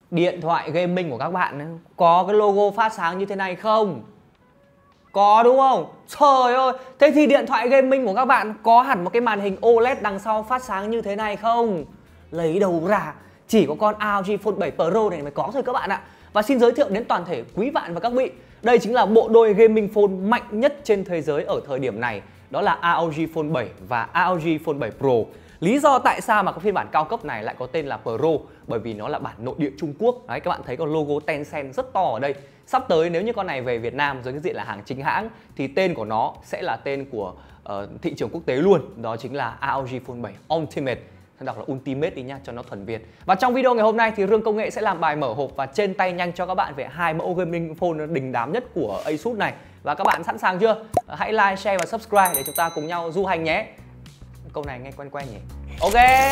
Điện thoại gaming của các bạn có cái logo phát sáng như thế này không? Có đúng không? Trời ơi, thế thì điện thoại gaming của các bạn có hẳn một cái màn hình OLED đằng sau phát sáng như thế này không? Lấy đâu ra? Chỉ có con ROG Phone 7 Pro này mới có thôi các bạn ạ. Và xin giới thiệu đến toàn thể quý bạn và các vị, đây chính là bộ đôi gaming phone mạnh nhất trên thế giới ở thời điểm này. Đó là ROG Phone 7 và ROG Phone 7 Pro. Lý do tại sao mà cái phiên bản cao cấp này lại có tên là Pro? Bởi vì nó là bản nội địa Trung Quốc. Đấy, các bạn thấy con logo Tencent rất to ở đây. Sắp tới nếu như con này về Việt Nam dưới cái diện là hàng chính hãng thì tên của nó sẽ là tên của thị trường quốc tế luôn. Đó chính là ROG Phone 7 Ultimate. Đọc là Ultimate đi nhá cho nó thuần Việt. Và trong video ngày hôm nay thì Rương Công nghệ sẽ làm bài mở hộp và trên tay nhanh cho các bạn về hai mẫu gaming phone đình đám nhất của Asus này. Và các bạn sẵn sàng chưa? Hãy like, share và subscribe để chúng ta cùng nhau du hành nhé. Câu này nghe quen quen nhỉ? Ok.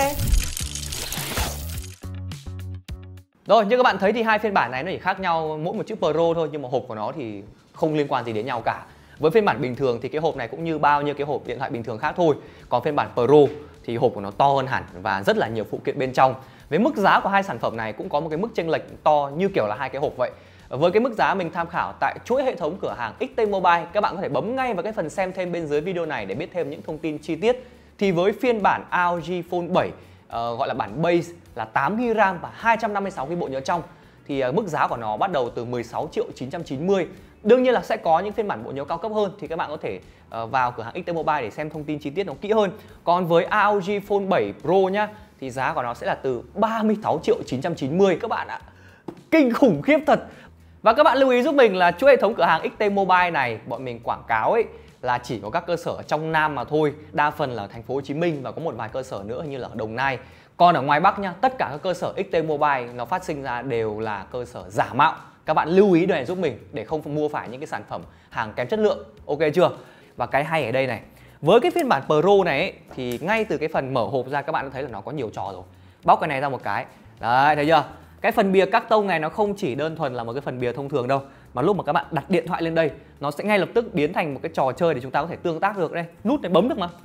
Rồi, như các bạn thấy thì hai phiên bản này nó chỉ khác nhau mỗi một chữ Pro thôi, nhưng mà hộp của nó thì không liên quan gì đến nhau cả. Với phiên bản bình thường thì cái hộp này cũng như bao nhiêu cái hộp điện thoại bình thường khác thôi. Còn phiên bản Pro thì hộp của nó to hơn hẳn và rất là nhiều phụ kiện bên trong. Với mức giá của hai sản phẩm này cũng có một cái mức chênh lệch to như kiểu là hai cái hộp vậy. Với cái mức giá mình tham khảo tại chuỗi hệ thống cửa hàng XT Mobile, các bạn có thể bấm ngay vào cái phần xem thêm bên dưới video này để biết thêm những thông tin chi tiết. Thì với phiên bản ROG Phone 7 gọi là bản base là 8GB RAM và 256GB bộ nhớ trong thì mức giá của nó bắt đầu từ 16.990.000. Đương nhiên là sẽ có những phiên bản bộ nhớ cao cấp hơn thì các bạn có thể vào cửa hàng XT Mobile để xem thông tin chi tiết nó kỹ hơn. Còn với ROG Phone 7 Pro nhá thì giá của nó sẽ là từ 36.990.000 các bạn ạ. Kinh khủng khiếp thật. Và các bạn lưu ý giúp mình là chuỗi hệ thống cửa hàng XT Mobile này bọn mình quảng cáo ấy là chỉ có các cơ sở trong Nam mà thôi, đa phần là thành phố Hồ Chí Minh và có một vài cơ sở nữa như là ở Đồng Nai. Còn ở ngoài Bắc nha, tất cả các cơ sở XT Mobile nó phát sinh ra đều là cơ sở giả mạo. Các bạn lưu ý điều này giúp mình để không mua phải những cái sản phẩm hàng kém chất lượng. Ok chưa? Và cái hay ở đây này, với cái phiên bản Pro này ấy, thì ngay từ cái phần mở hộp ra các bạn đã thấy là nó có nhiều trò rồi. Bóc cái này ra một cái. Đấy, thấy chưa? Cái phần bìa các tông này nó không chỉ đơn thuần là một cái phần bìa thông thường đâu, mà lúc mà các bạn đặt điện thoại lên đây nó sẽ ngay lập tức biến thành một cái trò chơi để chúng ta có thể tương tác được. Đây, nút này bấm được mà.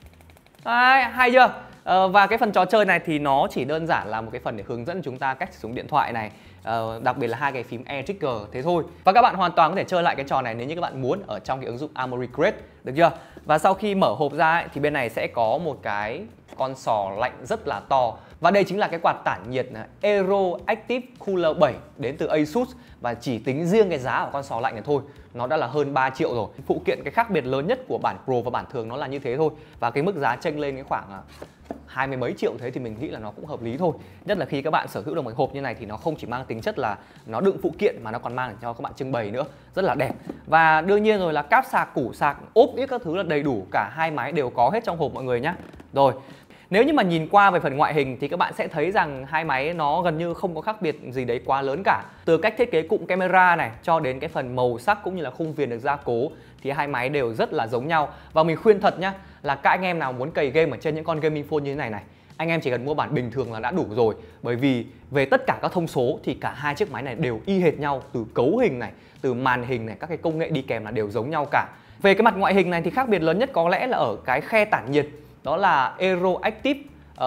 Đấy, hay chưa? Và cái phần trò chơi này thì nó chỉ đơn giản là một cái phần để hướng dẫn chúng ta cách sử dụng điện thoại này, đặc biệt là hai cái phím Air Trigger thế thôi. Và các bạn hoàn toàn có thể chơi lại cái trò này nếu như các bạn muốn ở trong cái ứng dụng Armoury Crate, được chưa? Và sau khi mở hộp ra ấy, thì bên này sẽ có một cái con sò lạnh rất là to. Và đây chính là cái quạt tản nhiệt Aero Active Cooler 7 đến từ Asus. Và chỉ tính riêng cái giá của con sò lạnh này thôi nó đã là hơn 3 triệu rồi. Phụ kiện cái khác biệt lớn nhất của bản Pro và bản thường nó là như thế thôi. Và cái mức giá chênh lên cái khoảng 20 mấy triệu thế thì mình nghĩ là nó cũng hợp lý thôi. Nhất là khi các bạn sở hữu được một hộp như này thì nó không chỉ mang tính chất là nó đựng phụ kiện mà nó còn mang để cho các bạn trưng bày nữa. Rất là đẹp. Và đương nhiên rồi là cáp sạc, củ sạc, ốp ít các thứ là đầy đủ, cả hai máy đều có hết trong hộp mọi người nhé. Rồi, nếu như mà nhìn qua về phần ngoại hình thì các bạn sẽ thấy rằng hai máy nó gần như không có khác biệt gì đấy quá lớn cả. Từ cách thiết kế cụm camera này cho đến cái phần màu sắc cũng như là khung viền được gia cố thì hai máy đều rất là giống nhau. Và mình khuyên thật nhá, là các anh em nào muốn cày game ở trên những con gaming phone như thế này này, anh em chỉ cần mua bản bình thường là đã đủ rồi. Bởi vì về tất cả các thông số thì cả hai chiếc máy này đều y hệt nhau, từ cấu hình này, từ màn hình này, các cái công nghệ đi kèm là đều giống nhau cả. Về cái mặt ngoại hình này thì khác biệt lớn nhất có lẽ là ở cái khe tản nhiệt, đó là Aero Active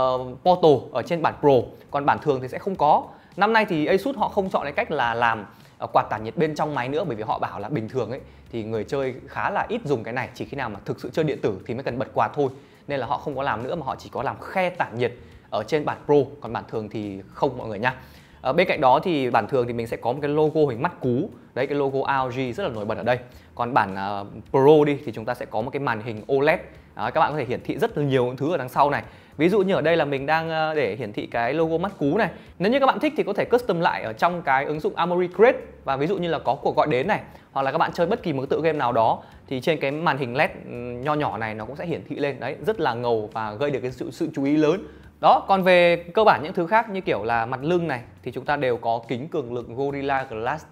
Portal ở trên bản Pro, còn bản thường thì sẽ không có. Năm nay thì Asus họ không chọn cái cách là làm quạt tản nhiệt bên trong máy nữa, bởi vì họ bảo là bình thường ấy thì người chơi khá là ít dùng cái này, chỉ khi nào mà thực sự chơi điện tử thì mới cần bật quạt thôi, nên là họ không có làm nữa mà họ chỉ có làm khe tản nhiệt ở trên bản Pro, còn bản thường thì không mọi người nhá. Bên cạnh đó thì bản thường thì mình sẽ có một cái logo hình mắt cú, đấy, cái logo ROG rất là nổi bật ở đây. Còn bản Pro đi thì chúng ta sẽ có một cái màn hình OLED. Đó, các bạn có thể hiển thị rất là nhiều thứ ở đằng sau này. Ví dụ như ở đây là mình đang để hiển thị cái logo mắt cú này. Nếu như các bạn thích thì có thể custom lại ở trong cái ứng dụng Armoury Crate. Và ví dụ như là có cuộc gọi đến này, hoặc là các bạn chơi bất kỳ một tựa game nào đó thì trên cái màn hình LED nho nhỏ này nó cũng sẽ hiển thị lên. Đấy, rất là ngầu và gây được cái sự chú ý lớn. Đó, còn về cơ bản những thứ khác như kiểu là mặt lưng này thì chúng ta đều có kính cường lực Gorilla Glass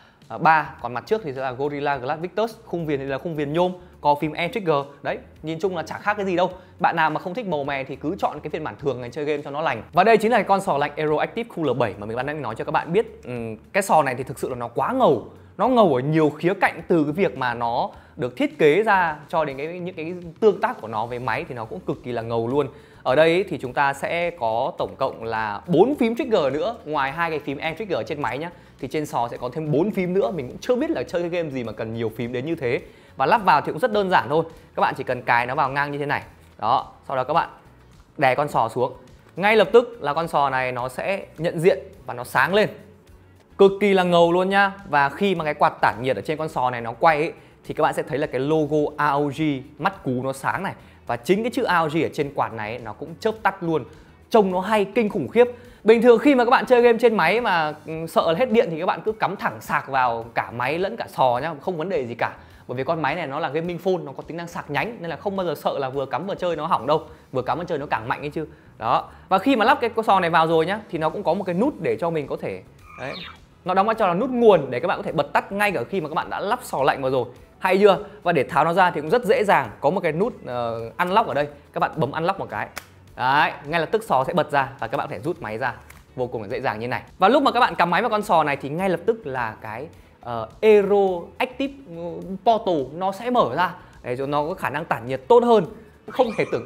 3, còn mặt trước thì sẽ là Gorilla Glass Victus, khung viền thì là khung viền nhôm, có phím Air Trigger. Đấy, nhìn chung là chả khác cái gì đâu. Bạn nào mà không thích màu mè thì cứ chọn cái phiên bản thường này chơi game cho nó lành. Và đây chính là con sò lạnh Aero Active Cooler 7 mà mình ban nãy nói cho các bạn biết. Cái sò này thì thực sự là nó quá ngầu. Nó ngầu ở nhiều khía cạnh, từ cái việc mà nó được thiết kế ra cho đến những cái tương tác của nó với máy thì nó cũng cực kỳ là ngầu luôn. Ở đây ý, thì chúng ta sẽ có tổng cộng là 4 phím trigger nữa, ngoài 2 cái phím N trigger trên máy nhá. Thì trên sò sẽ có thêm 4 phím nữa, mình cũng chưa biết là chơi cái game gì mà cần nhiều phím đến như thế. Và lắp vào thì cũng rất đơn giản thôi. Các bạn chỉ cần cài nó vào ngang như thế này. Đó, sau đó các bạn đè con sò xuống. Ngay lập tức là con sò này nó sẽ nhận diện và nó sáng lên. Cực kỳ là ngầu luôn nhá. Và khi mà cái quạt tản nhiệt ở trên con sò này nó quay ấy, thì các bạn sẽ thấy là cái logo AOG mắt cú nó sáng này. Và chính cái chữ AOG ở trên quạt này nó cũng chớp tắt luôn. Trông nó hay kinh khủng khiếp. Bình thường khi mà các bạn chơi game trên máy mà sợ hết điện thì các bạn cứ cắm thẳng sạc vào cả máy lẫn cả sò nhá, không vấn đề gì cả. Bởi vì con máy này nó là gaming phone, nó có tính năng sạc nhánh nên là không bao giờ sợ là vừa cắm vừa chơi nó hỏng đâu. Vừa cắm vừa chơi nó càng mạnh ấy chứ. Đó. Và khi mà lắp cái sò này vào rồi nhá thì nó cũng có một cái nút để cho mình có thể đấy, nó đóng vai trò là nút nguồn để các bạn có thể bật tắt ngay cả khi mà các bạn đã lắp sò lạnh vào rồi. Hay chưa? Và để tháo nó ra thì cũng rất dễ dàng, có một cái nút unlock ở đây. Các bạn bấm unlock một cái. Đấy, ngay lập tức sò sẽ bật ra và các bạn có thể rút máy ra vô cùng là dễ dàng như này. Và lúc mà các bạn cắm máy vào con sò này thì ngay lập tức là cái Aero Active Portal nó sẽ mở ra để cho nó có khả năng tản nhiệt tốt hơn. Không thể tưởng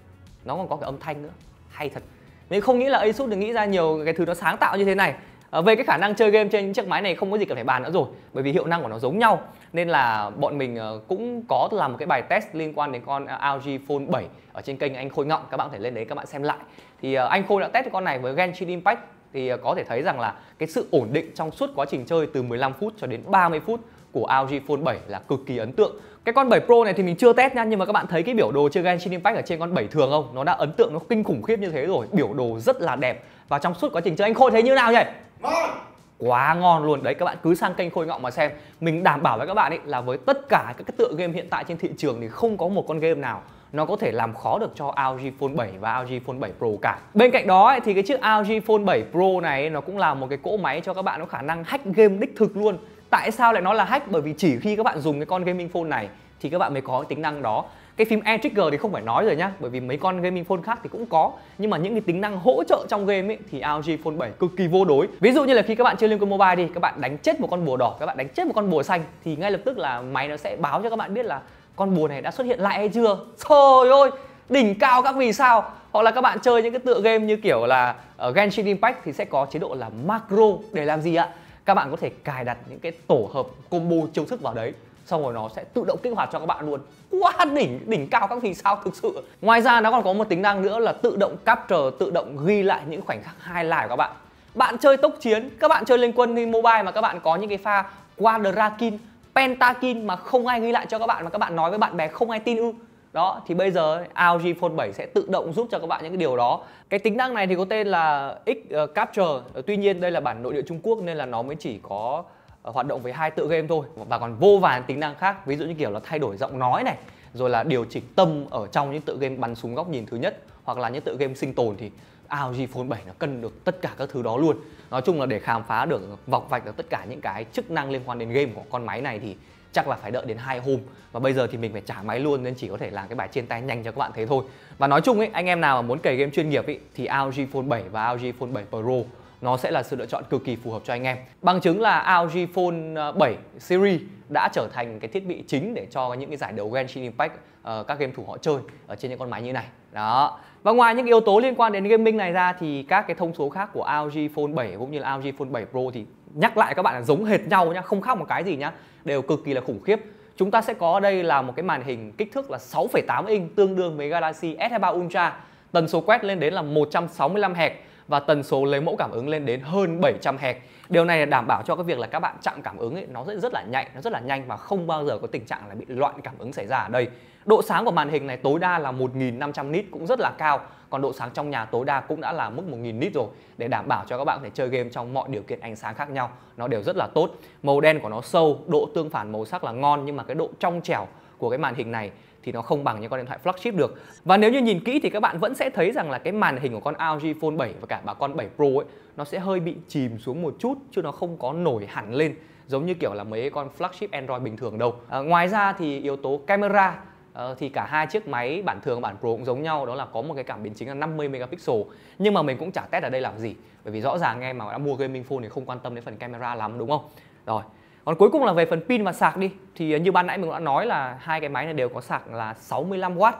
nó còn có cái âm thanh nữa, hay thật. Mình không nghĩ là Asus được nghĩ ra nhiều cái thứ nó sáng tạo như thế này. Về cái khả năng chơi game trên những chiếc máy này không có gì cần phải bàn nữa rồi, bởi vì hiệu năng của nó giống nhau. Nên là bọn mình cũng có làm một cái bài test liên quan đến con ROG Phone 7 ở trên kênh anh Khôi Ngọng. Các bạn có thể lên đấy các bạn xem lại. Thì anh Khôi đã test con này với Genshin Impact thì có thể thấy rằng là cái sự ổn định trong suốt quá trình chơi từ 15 phút cho đến 30 phút của ROG Phone 7 là cực kỳ ấn tượng. Cái con 7 Pro này thì mình chưa test nha, nhưng mà các bạn thấy cái biểu đồ chơi Genshin Impact ở trên con 7 thường không? Nó đã ấn tượng, nó kinh khủng khiếp như thế rồi. Biểu đồ rất là đẹp. Và trong suốt quá trình chơi anh Khôi thấy như nào nhỉ? Ngon! Quá ngon luôn. Đấy, các bạn cứ sang kênh Khôi Ngọng mà xem. Mình đảm bảo với các bạn ấy là với tất cả các cái tựa game hiện tại trên thị trường thì không có một con game nào nó có thể làm khó được cho ROG Phone 7 và ROG Phone 7 Pro cả. Bên cạnh đó ấy, thì cái chiếc ROG Phone 7 Pro này ấy, nó cũng là một cái cỗ máy cho các bạn có khả năng hack game đích thực luôn. Tại sao lại nói là hack? Bởi vì chỉ khi các bạn dùng cái con gaming phone này thì các bạn mới có cái tính năng đó. Cái phím N trigger thì không phải nói rồi nhá, bởi vì mấy con gaming phone khác thì cũng có, nhưng mà những cái tính năng hỗ trợ trong game ấy thì ROG Phone 7 cực kỳ vô đối. Ví dụ như là khi các bạn chơi Liên Quân Mobile đi, các bạn đánh chết một con bùa đỏ, các bạn đánh chết một con bùa xanh thì ngay lập tức là máy nó sẽ báo cho các bạn biết là con bùa này đã xuất hiện lại hay chưa. Trời ơi, đỉnh cao các vì sao. Hoặc là các bạn chơi những cái tựa game như kiểu là Genshin Impact thì sẽ có chế độ là macro để làm gì ạ? Các bạn có thể cài đặt những cái tổ hợp combo chiêu thức vào đấy, xong rồi nó sẽ tự động kích hoạt cho các bạn luôn. Quá đỉnh cao các vì sao thực sự. Ngoài ra nó còn có một tính năng nữa là tự động capture, tự động ghi lại những khoảnh khắc highlight của các bạn. Bạn chơi tốc chiến, các bạn chơi Liên Quân Mobile mà các bạn có những cái pha quadra kill, penta kill mà không ai ghi lại cho các bạn, mà các bạn nói với bạn bè không ai tin ư. Đó, thì bây giờ ROG Phone 7 sẽ tự động giúp cho các bạn những cái điều đó. Cái tính năng này thì có tên là X Capture. Tuy nhiên đây là bản nội địa Trung Quốc nên là nó mới chỉ có hoạt động với 2 tựa game thôi. Và còn vô vàn tính năng khác, ví dụ như kiểu là thay đổi giọng nói này, rồi là điều chỉnh tâm ở trong những tựa game bắn súng góc nhìn thứ nhất, hoặc là những tựa game sinh tồn thì ROG Phone 7 nó cân được tất cả các thứ đó luôn. Nói chung là để khám phá được, vọc vạch được tất cả những cái chức năng liên quan đến game của con máy này thì chắc là phải đợi đến 2 hôm. Và bây giờ thì mình phải trả máy luôn nên chỉ có thể làm cái bài trên tay nhanh cho các bạn thế thôi. Và nói chung ấy, anh em nào mà muốn cày game chuyên nghiệp ấy thì ROG Phone 7 và ROG Phone 7 Pro nó sẽ là sự lựa chọn cực kỳ phù hợp cho anh em. Bằng chứng là ROG Phone 7 series đã trở thành cái thiết bị chính để cho những cái giải đấu Genshin Impact các game thủ họ chơi ở trên những con máy như này. Đó. Và ngoài những yếu tố liên quan đến gaming này ra thì các cái thông số khác của ROG Phone 7 cũng như là ROG Phone 7 Pro thì nhắc lại các bạn là giống hệt nhau nhá, không khác một cái gì nhá, đều cực kỳ là khủng khiếp. Chúng ta sẽ có ở đây là một cái màn hình kích thước là 6,8 inch tương đương với Galaxy S23 Ultra, tần số quét lên đến là 165 Hz và tần số lấy mẫu cảm ứng lên đến hơn 700 Hz. Điều này là đảm bảo cho cái việc là các bạn chạm cảm ứng ấy, nó rất là nhạy, nó rất là nhanh và không bao giờ có tình trạng là bị loạn cảm ứng xảy ra ở đây. Độ sáng của màn hình này tối đa là 1500 nit, cũng rất là cao. Còn độ sáng trong nhà tối đa cũng đã là mức 1000 nit rồi, để đảm bảo cho các bạn có thể chơi game trong mọi điều kiện ánh sáng khác nhau. Nó đều rất là tốt. Màu đen của nó sâu, độ tương phản màu sắc là ngon, nhưng mà cái độ trong trẻo của cái màn hình này thì nó không bằng những con điện thoại flagship được. Và nếu như nhìn kỹ thì các bạn vẫn sẽ thấy rằng là cái màn hình của con ROG Phone 7 và cả con 7 Pro ấy, nó sẽ hơi bị chìm xuống một chút chứ nó không có nổi hẳn lên giống như kiểu là mấy con flagship Android bình thường đâu. Ngoài ra thì yếu tố camera thì cả hai chiếc máy bản thường và bản Pro cũng giống nhau, đó là có một cái cảm biến chính là 50 megapixel. Nhưng mà mình cũng chả test ở đây làm gì, bởi vì rõ ràng em mà đã mua gaming phone thì không quan tâm đến phần camera lắm, đúng không? Rồi. Còn cuối cùng là về phần pin và sạc đi, thì như ban nãy mình đã nói là hai cái máy này đều có sạc là 65W.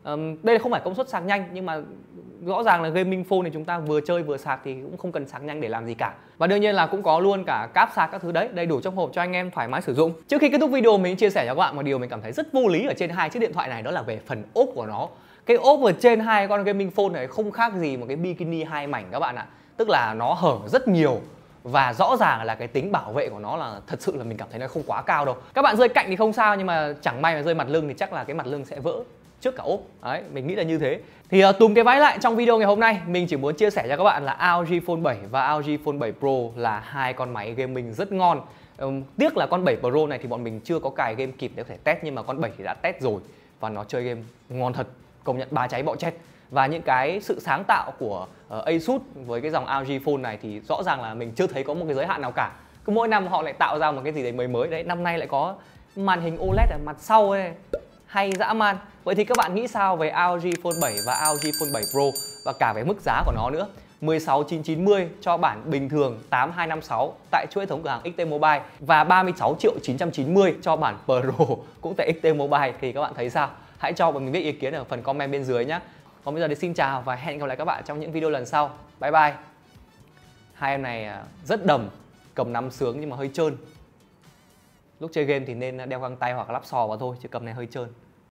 Đây không phải công suất sạc nhanh, nhưng mà rõ ràng là gaming phone thì chúng ta vừa chơi vừa sạc thì cũng không cần sạc nhanh để làm gì cả. Và đương nhiên là cũng có luôn cả cáp sạc các thứ đấy, đầy đủ trong hộp cho anh em thoải mái sử dụng. Trước khi kết thúc video, mình chia sẻ cho các bạn một điều mình cảm thấy rất vô lý ở trên hai chiếc điện thoại này, đó là về phần ốp của nó. Cái ốp ở trên hai con gaming phone này không khác gì một cái bikini hai mảnh các bạn ạ. Tức là nó hở rất nhiều. Và rõ ràng là cái tính bảo vệ của nó là thật sự là mình cảm thấy nó không quá cao đâu. Các bạn rơi cạnh thì không sao, nhưng mà chẳng may mà rơi mặt lưng thì chắc là cái mặt lưng sẽ vỡ trước cả ốp. Đấy, mình nghĩ là như thế. Thì túm cái váy lại, trong video ngày hôm nay mình chỉ muốn chia sẻ cho các bạn là ROG Phone 7 và ROG Phone 7 Pro là hai con máy gaming rất ngon. Tiếc là con 7 Pro này thì bọn mình chưa có cài game kịp để có thể test, nhưng mà con 7 thì đã test rồi và nó chơi game ngon thật, công nhận ba cháy bọ chết. Và những cái sự sáng tạo của Asus với cái dòng ROG Phone này thì rõ ràng là mình chưa thấy có một cái giới hạn nào cả. Cứ mỗi năm họ lại tạo ra một cái gì đấy mới mới đấy. Năm nay lại có màn hình OLED ở mặt sau ấy, hay dã man. Vậy thì các bạn nghĩ sao về ROG Phone 7 và ROG Phone 7 Pro và cả về mức giá của nó nữa? 16.990 cho bản bình thường 8256 tại chuỗi hệ thống cửa hàng XT Mobile và 36.990 cho bản Pro cũng tại XT Mobile, thì các bạn thấy sao? Hãy cho mình biết ý kiến ở phần comment bên dưới nhé. Còn bây giờ thì xin chào và hẹn gặp lại các bạn trong những video lần sau. Bye bye. Hai em này rất đầm, cầm nắm sướng nhưng mà hơi trơn. Lúc chơi game thì nên đeo găng tay hoặc lắp sò vào thôi, chứ cầm này hơi trơn.